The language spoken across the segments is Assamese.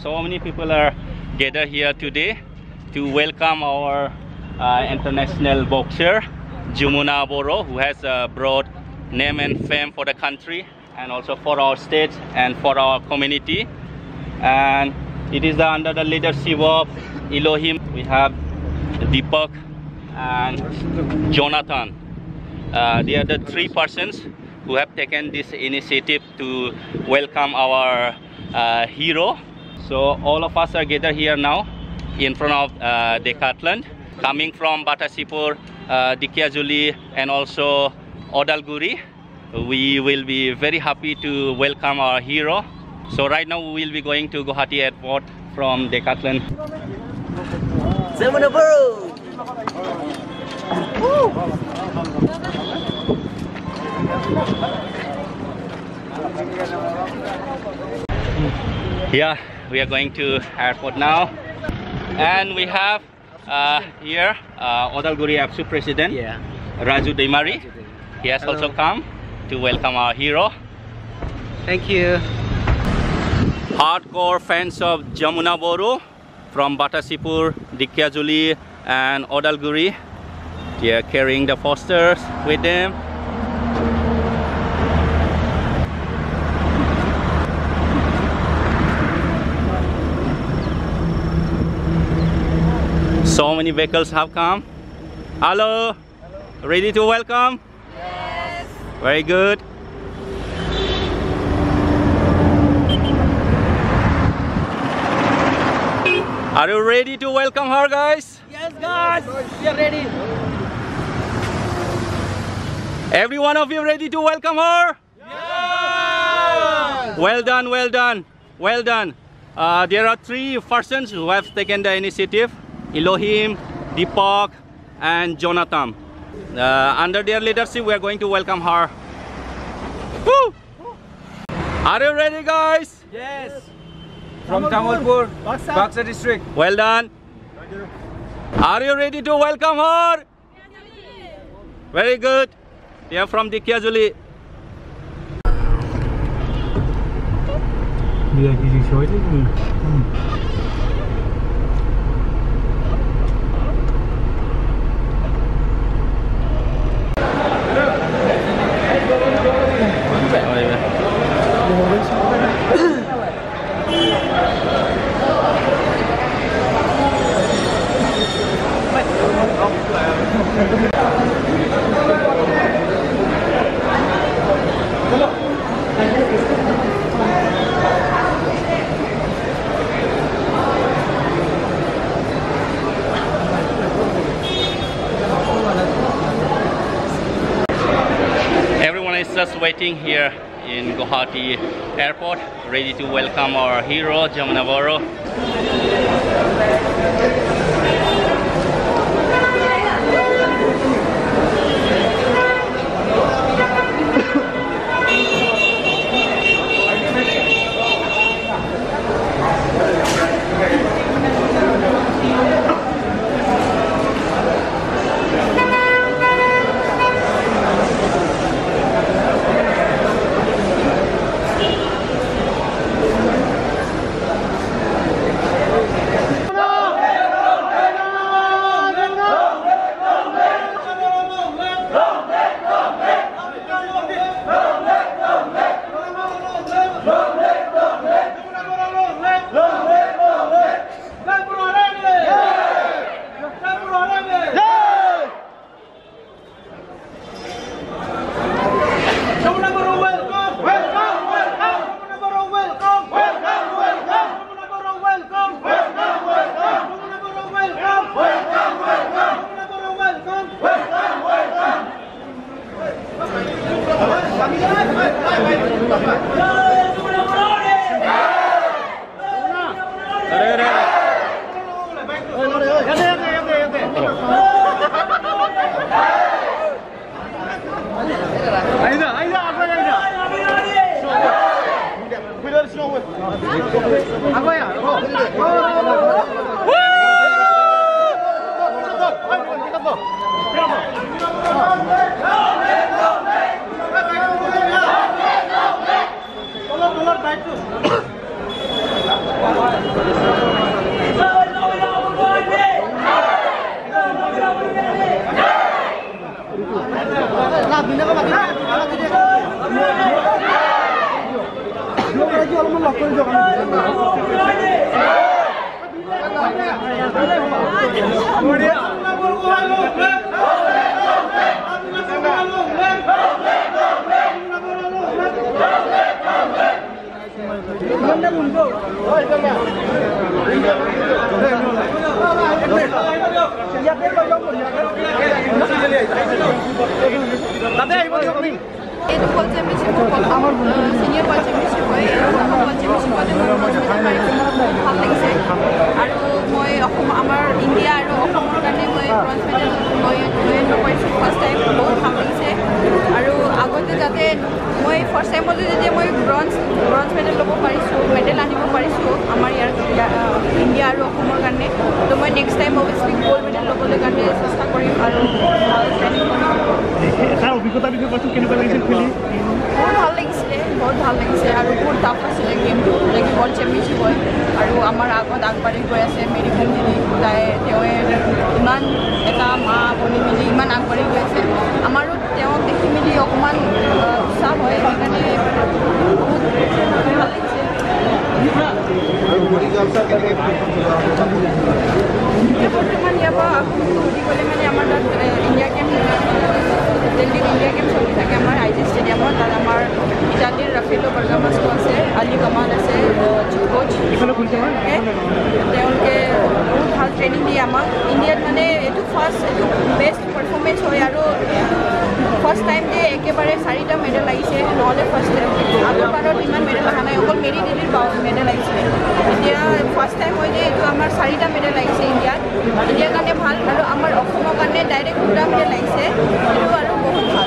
so many people are gathered here today to welcome our international boxer Jamuna Boro, who has a broad name and fame for the country and also for our state and for our community. And it is under the leadership of Elohim. We have Deepak and Jonathan. They are the three persons who have taken this initiative to welcome our hero. So all of us are gathered here now in front of Decathlon, coming from Batasipur, Dikiazuli and also Odalguri. We will be very happy to welcome our hero. So right now we will be going to Guwahati Airport from Decathlon. Jamuna Boro! Yeah, we are going to airport now, and we have here Odalguri APSU President Raju Deimari. He has also come to welcome our hero. Thank you. Hardcore fans of Jamuna Boro from Batasipur, Dikiazuli and Odalguri. They are carrying the posters with them. So many vehicles have come. Hello. Ready to welcome? Yes. Very good. Are you ready to welcome her, guys? Yes, guys. We are ready. Every one of you ready to welcome her? Yes. Well done, well done, well done. There are three persons who have taken the initiative: Elohim, Deepak and Jonathan. Under their leadership, we are going to welcome her. Woo! Are you ready, guys? Yes. From Tamalpur, Baksa district. Well done. Are you ready to welcome her? Very good. They are from Dikiazuli. Everyone is just waiting here in Guwahati Airport, ready to welcome our hero Jamuna Boro. এইটো বল চেম্পিয়নশ্বিপৰ প্ৰথম চিনিয়ৰ বল চেম্পিয়নশ্বিপ হয় বল চেম্পিয়নশ্বিপতে ভাল লাগিছে আৰু মই আমাৰ ইণ্ডিয়া আৰু অসমৰ কাৰণে মই ব্ৰঞ্জ মেডেল লৈ আনিব পাৰিছোঁ ফাৰ্ষ্ট টাইম বহুত ভাল লাগিছে আৰু আগতে যাতে মই ফাৰ্ষ্ট টাইমতে যেতিয়া মই ব্ৰঞ্জ মেডেল ল'ব পাৰিছোঁ মেডেল আনিব পাৰিছোঁ আমাৰ ইয়াৰ ইণ্ডিয়া আৰু অসমৰ কাৰণে তো মই নেক্সট টাইম অভিয়াছলি গ'ল্ড মেডেল ল'বলৈ কাৰণে চেষ্টা কৰিম আৰু ট্ৰেইনিং কৰিম তাৰ অভিজ্ঞতাৰ বিষয়ে কোৱাচোন কেনেকুৱা লাগিছিল খেলি বহুত ভাল লাগিছে আৰু বহুত টাফ আছিলে গেমটো যেনেকৈ ৱৰ্ল্ড চেম্পিয়নশ্বিপ হয় আৰু আমাৰ আগত আগবাঢ়ি গৈ আছে মেৰি কম দিদি তেওঁ ইমান এটা মা বনি মেলি ইমান আগবাঢ়ি গৈ আছে আমাৰো তেওঁক দেখি মেলি অকণমান উৎসাহ হয় সেইকাৰণে বহুত ভাল লাগিছে বৰ্তমান ইয়াৰ পৰা বুলি ক'লে মানে আমাৰ তাত ইণ্ডিয়া গেম দিল্লীত ইণ্ডিয়া গেম চলি থাকে আমাৰ আই জি ষ্টেডিয়ামত তাত আমাৰ ইটালীৰ ৰাফেলো বাৰ্গামাছটো আছে আলি কামাল আছে কোচ তেওঁলোকে বহুত ভাল ট্ৰেইনিং দিয়ে আমাক ইণ্ডিয়াত মানে এইটো বেষ্ট পাৰফৰ্মেঞ্চ হয় আৰু ফাৰ্ষ্ট টাইম যে একেবাৰে 4টা মেডেল আহিছে নহ'লে ফাৰ্ষ্ট টাইম আগৰবাৰত ইমান মেডেল অহা নাই অকল মেৰি দিদিৰ মেডেল আহিছিলে এতিয়া ফাৰ্ষ্ট টাইম হয় যে এইটো আমাৰ 4টা মেডেল আহিছে ইণ্ডিয়াৰ কাৰণে ভাল আৰু আমাৰ অসমৰ কাৰণে ডাইৰেক্ট 2টা মেডেল আহিছে এইটো আৰু বহুত ভাল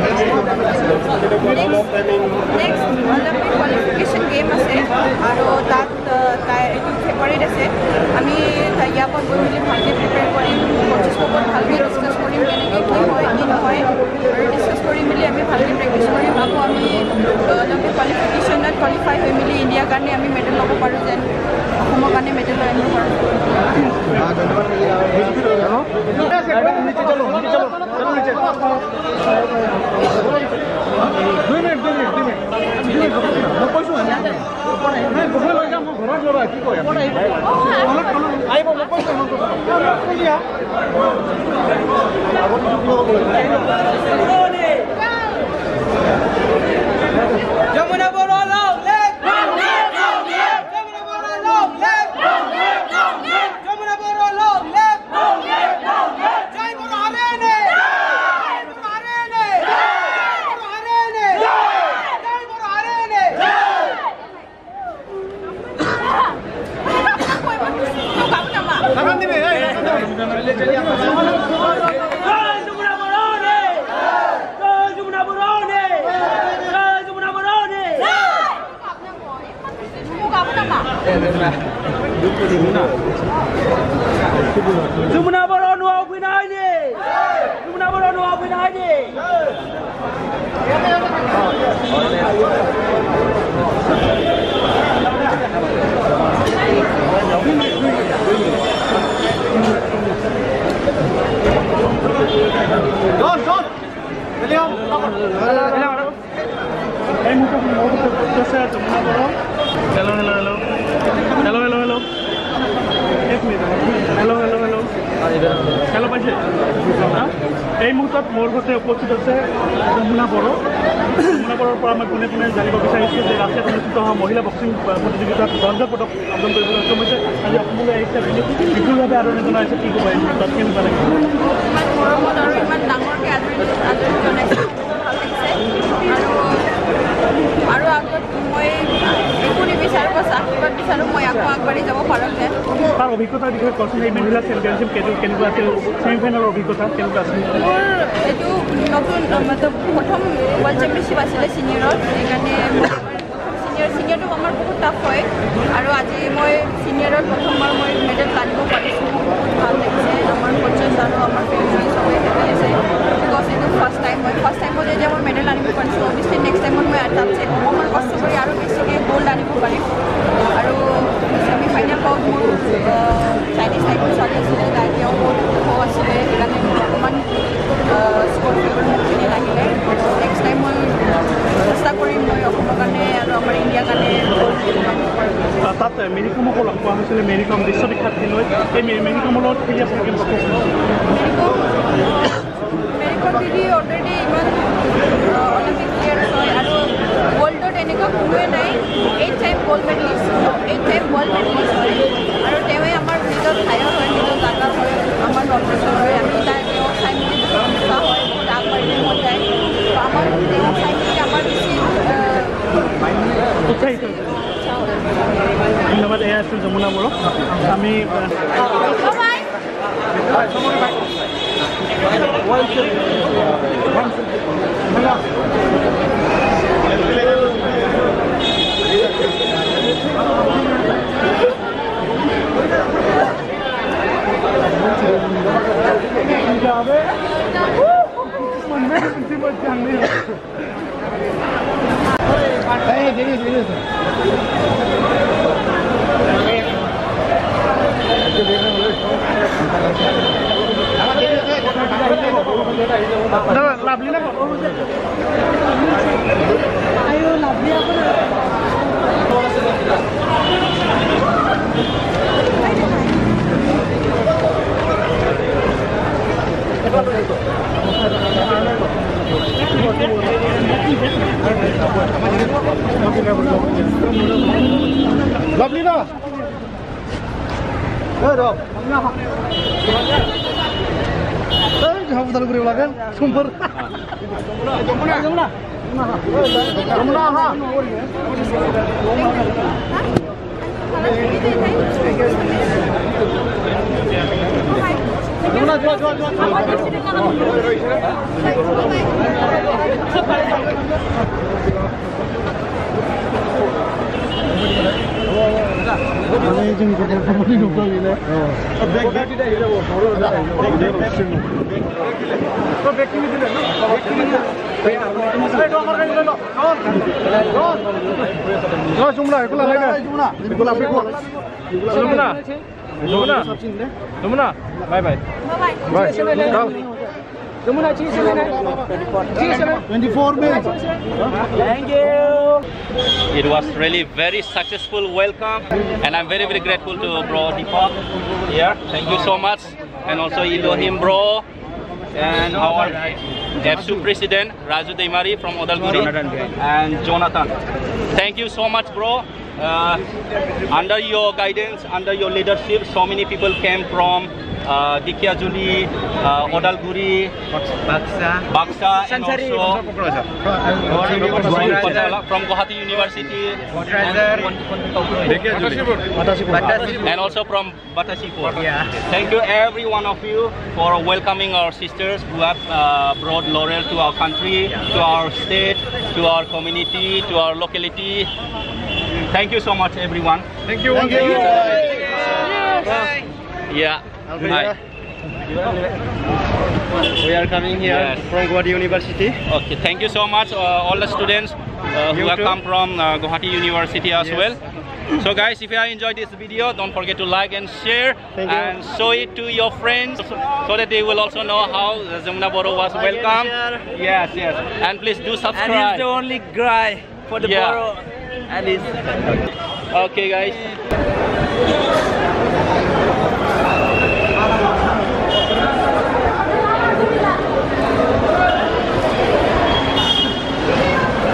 নেক্সট অলিম্পিক কোৱালিফিকেশ্যন গেম আছে আৰু তাত এইটো ফেব্ৰুৱাৰীত আছে আমি ইয়াৰ পৰা গৈ মেলি ভালকৈ প্ৰিপেয়াৰ কৰিম কোচেছৰ লগত ভালকৈ ডিছকাছ কৰিম কেনেকৈ কি হয় কি নহয় আৰু ডিছকাছ কৰি মেলি আমি ভালকৈ প্ৰেক্টিছ কৰিম আকৌ আমি অলিম্পিক কোৱালিফিকেশ্যনত কোৱালিফাই হৈ মেলি ইণ্ডিয়াৰ কাৰণে আমি মেডেল ল'ব পাৰোঁ যেন অসমৰ কাৰণে মেডেল লৈ আনিব পাৰোঁ Jamuna Boro long leg. Jamuna Boro long leg. Jamuna Boro long leg. Jai Boro Harene. Jai Boro Harene. Boro Harene. Jai Boro Harene. Kapan dibe? Jumna Boro no Pinani. Jumna Boro no Pinani. John. William. Hello. Hello, পাইছে এই মুহূৰ্তত মোৰ সৈতে উপস্থিত আছে যমুনা বড়ো পৰা মই কোনে জানিব বিচাৰিছোঁ যে ৰাজ্যত অনুষ্ঠিত হোৱা মহিলা বক্সিং প্ৰতিযোগিতাত ব্ৰঞ্জৰ পদক অৰ্জন কৰিবলৈ সক্ষম হৈছে আজি অসমলৈ আহিছে বিপুলভাৱে আদৰণি জনাইছে কি ক'ব তাত কেনেকুৱা লাগিছে ইমান ডাঙৰকৈ আদৰণি জনাইছে ভাল লাগিছে আৰু আগত মই একো নিবিচাৰোঁ বা আশীৰ্বাদ বিচাৰোঁ মই আকৌ আগবাঢ়ি যাব পাৰোঁ যেন তাৰ অভিজ্ঞতাৰ বিষয়ে কওকচোন এই মহিলা চেম্পিয়নশ্বিপ কেনেকুৱা আছিল ছেমিফাইনেলৰ অভিজ্ঞতা কেনেকুৱা আছিল মোৰ এইটো নতুন প্ৰথম ৱৰ্ল্ড চেম্পিয়নশ্বিপ আছিলে ছিনিয়ৰত সেইকাৰণে ছিনিয়ৰটো আমাৰ বহুত টাফ হয় আৰু আজি মই ছিনিয়ৰত প্ৰথমবাৰ মই মেডেল আনিব পাৰিছোঁ ভাল লাগিছে আমাৰ কোচেছ আৰু আমাৰ ফেমিলি চবেই হেপী আছে বিকজ এইটো ফাৰ্ষ্ট টাইমত যেতিয়া মই মেডেল আনিব পাৰিছোঁ অভিয়াছলি নেক্সট টাইমত মই তাতছে অকণমান কষ্ট কৰি আৰু বেছিকৈ গ'ল্ড আনিব পাৰিম আৰু ছেমিফাইনেল পাওঁত মোৰ চাইনিজ টাইপৰ ছোৱালী আছিলে তেওঁ বহুত ওখ আছিলে সেইকাৰণে মোৰ অকণমান স্ক'ৰ ফেভাৰ মোৰখিনি লাগিলে নেক্সট টাইম মই চেষ্টা কৰিম মই অসমৰ কাৰণে আৰু আমাৰ ইণ্ডিয়াৰ কাৰণে তাত মেৰি মেৰি কমকো লগ পোৱা হৈছিলে মেৰি কম বিশ্ববিখ্যাত খেলুৱৈ এই মেৰি কমৰ লগত খেলি আছে কেনেকুৱা মেৰি কম দিদি অলৰেডি ইমান অলিম্পিক প্লেয়াৰ হয় আৰু ৱৰ্ল্ডত এনেকুৱা কোনোৱে নাই 8 time gold medallist 8 time world medallist হয় আৰু তেওঁৱে আমাৰ নিজৰ ঠাইৰ হয় নিজৰ জাগাৰ হয় আমাৰ নৰ্থ-ইষ্টৰ হয় আমি তেওঁক চাই মেলি ইচ্ছা হয় বহুত আগবাঢ়িব মন যায় আমাৰ তেওঁক চাই মেলি আমাৰ বেছি উৎসাহিত ধন্যবাদ এয়া আছিল যমুনা বড়ো আমি লাভলি না আয়ো লাভলি লাভলি না হাসপাতাল করে লাগেন সোমবার Bye bye. Bye. 24 minutes. Thank you. It was really very successful welcome, and I'm very grateful to Bro Deepak here. Thank you so much, and also Elohim Bro and our FSU President Raju Deimari from Odalguri and Jonathan. Thank you so much, bro. Under your guidance, under your leadership, so many people came from Dikiajuli, Odalguri, Baksa, and also from Guwahati University, and also from Batasipur. Yeah. Thank you, every one of you, for welcoming our sisters who have brought laurel to our country, to our state, to our community, to our locality. Thank you so much, everyone. Thank you. Thank you. Yeah. Hi. We are coming here from Guwahati University. Okay, thank you so much, all the students who have come from Guwahati University as well. So guys, if you have enjoyed this video, don't forget to like and share and show it to your friends so that they will also know how Jamuna Boro was welcome. Yes, yes. And please do subscribe. And he's the only guy for the Boro. And he's okay guys.